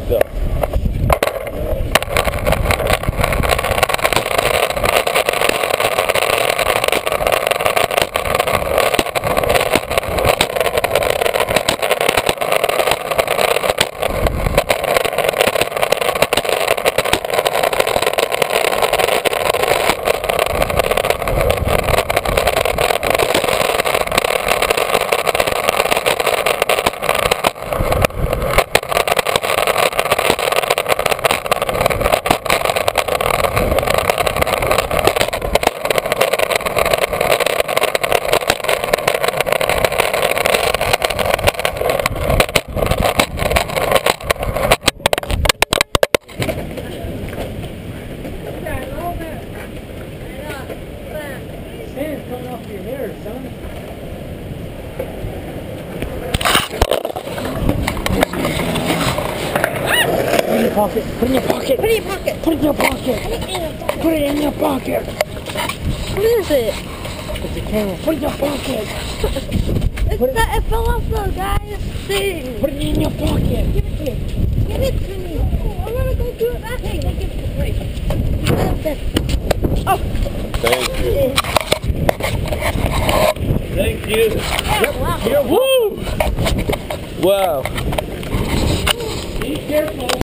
Go. Sand's coming off your hair, son. Put it in your pocket. Put it in your pocket. Put it in your pocket. Put it in your pocket. Put it in your pocket. What is it? It's a camera. Put it in your pocket. It fell off though, guys. See. Put it in your pocket. Give it to me. Give it to me. I'm gonna go do it back. Hey, give it to me. Oh. Thank you. Thank you. Yeah, wow. Woo! Wow. Be careful.